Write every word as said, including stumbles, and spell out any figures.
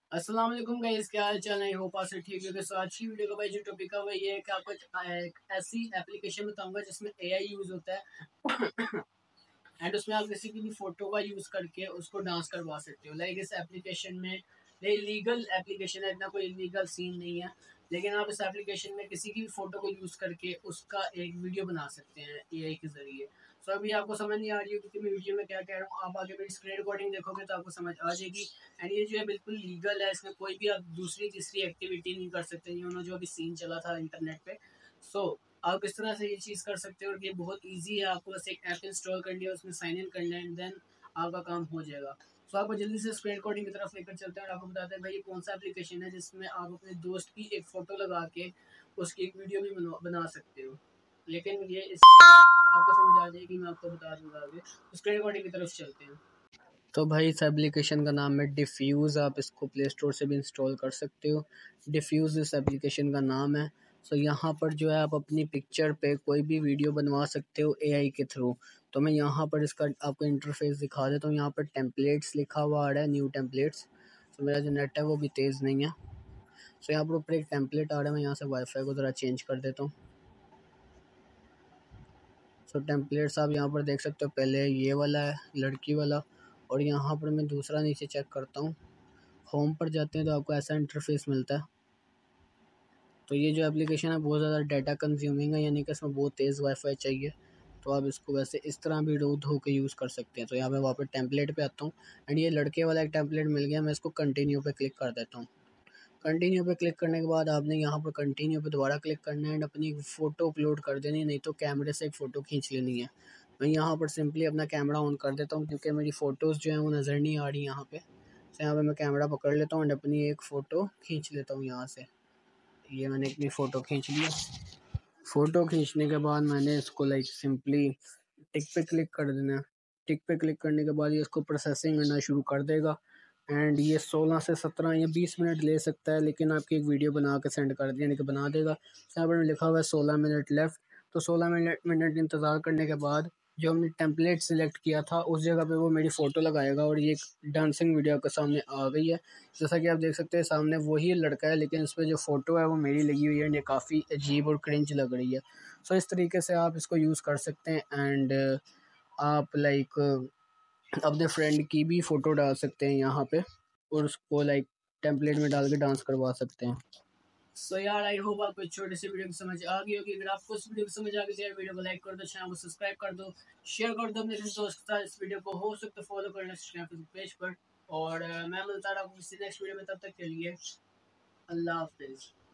अस्सलाम वालेकुम गाइस, क्या हाल चाल है? होप आप सब ठीक होंगे। सो आज की वीडियो का भाई जो टॉपिक है वो ये है कि आपको एक ऐसी एप्लीकेशन बताऊंगा जिसमें एआई यूज होता है एंड उसमें आप किसी की भी फोटो का यूज करके उसको डांस करवा सकते हो। लाइक इस एप्लीकेशन में ये लीगल एप्लीकेशन है, इतना कोई इलीगल सीन नहीं है, लेकिन आप इस एप्लीकेशन में किसी की भी फोटो को यूज करके उसका एक वीडियो बना सकते हैं एआई के जरिए। सो अभी आपको समझ नहीं आ रही होगी कि मैं वीडियो में क्या कह रहा हूँ, आप आगे मेरी स्क्रीन रिकॉर्डिंग देखोगे तो आपको समझ आ जाएगी। एंड ये जो है बिल्कुल लीगल है, इसमें कोई भी आप दूसरी तीसरी एक्टिविटी नहीं कर सकते। ये जो अभी सीन चला था इंटरनेट पे, सो आप इस तरह से ये चीज़ कर सकते हो। और ये बहुत इजी है, आपको बस एक ऐप इंस्टॉल करनी है, उसमें साइन इन करना है एंड देन आपका काम हो जाएगा। सो आपको जल्दी से स्क्रीन रिकॉर्डिंग की तरफ लेकर चलते हैं और आपको बताते हैं भाई ये कौन सा एप्लीकेशन है जिसमें आप अपने दोस्त की एक फ़ोटो लगा के उसकी एक वीडियो भी बना बना सकते हो। लेकिन ये इस आपको समझ आ जाएगी, मैं आपको बता दूंगा आगे। स्क्रीन रिकॉर्डिंग की तरफ चलते हैं। तो भाई इस एप्लीकेशन का नाम है डिफ्यूज़, आप इसको प्ले स्टोर से भी इंस्टॉल कर सकते हो। डिफ्यूज़ इस एप्लीकेशन का नाम है। सो यहाँ पर जो है आप अपनी पिक्चर पे कोई भी वीडियो बनवा सकते हो एआई के थ्रू। तो मैं यहाँ पर इसका आपको इंटरफेस दिखा देता हूँ। यहाँ पर टेम्पलेट्स लिखा हुआ आ रहा है, न्यू टेम्पलेट्स। तो मेरा जो नेट है वो भी तेज़ नहीं है। सो यहाँ पर ऊपर एक टेम्पलेट आ रहा है, मैं यहाँ से वाईफाई को ज़रा चेंज कर देता हूँ। सो टेम्पलेट्स आप यहाँ पर देख सकते हो, पहले ये वाला है लड़की वाला, और यहाँ पर मैं दूसरा नीचे चेक करता हूँ। होम पर जाते हैं तो आपको ऐसा इंटरफेस मिलता है। तो ये जो एप्लीकेशन है बहुत ज़्यादा डाटा कंज्यूमिंग है, यानी कि इसमें बहुत तेज़ वाईफाई चाहिए। तो आप इसको वैसे इस तरह भी रो धो के यूज़ कर सकते हैं। तो यहाँ पे वापस टेम्पलेट पे आता हूँ एंड ये लड़के वाला एक टेम्पलेट मिल गया, मैं इसको कंटिन्यू पे क्लिक कर देता हूँ। कंटिन्यू पे क्लिक करने के बाद आपने यहाँ पर कंटिन्यू पे दोबारा क्लिक करना है एंड अपनी फ़ोटो अपलोड कर देनी है, नहीं तो कैमरे से एक फ़ोटो खींच लेनी है। मैं यहाँ पर सिंपली अपना कैमरा ऑन कर देता हूँ क्योंकि मेरी फ़ोटोज़ जो हैं वो नज़र नहीं आ रही यहाँ पे। तो यहाँ पे मैं कैमरा पकड़ लेता हूँ एंड अपनी एक फ़ोटो खींच लेता हूँ यहाँ से। ये मैंने अपनी फ़ोटो खींच लिया। फ़ोटो खींचने के बाद मैंने इसको लाइक सिंपली टिक पे क्लिक कर देना है। टिक पे क्लिक करने के बाद ये इसको प्रोसेसिंग करना शुरू कर देगा एंड ये सोलह से सत्रह या बीस मिनट ले सकता है, लेकिन आपकी एक वीडियो बना के सेंड कर दिया, यानी कि बना देगा। यहाँ पर लिखा हुआ है सोलह मिनट लेफ़्ट। तो सोलह मिनट मिनट इंतज़ार करने के बाद जो हमने टेम्पलेट सेलेक्ट किया था उस जगह पे वो मेरी फ़ोटो लगाएगा और ये एक डांसिंग वीडियो के सामने आ गई है। जैसा कि आप देख सकते हैं सामने वही लड़का है, लेकिन इस पर जो फ़ोटो है वो मेरी लगी हुई है एंड ये काफ़ी अजीब और क्रिंज लग रही है। सो इस तरीके से आप इसको यूज़ कर सकते हैं एंड आप लाइक अपने फ्रेंड की भी फ़ोटो डाल सकते हैं यहाँ पे और उसको लाइक टेम्पलेट में डाल के डांस करवा सकते हैं। सो so यार आई होप आपको छोटी सी वीडियो की समझ आ गई होगी। अगर आपको इस वीडियो की समझ आ गई तो यार वीडियो को लाइक कर दो, चैनल को सब्सक्राइब कर दो, शेयर कर दो अपने दोस्त के साथ। इस वीडियो को हो सकता है फॉलो करना इंस्टाग्राम पेज पर। और uh, मैं मिलता रहा किसी नेक्स्ट वीडियो में, तब तक के लिए अल्लाह हाफिज़।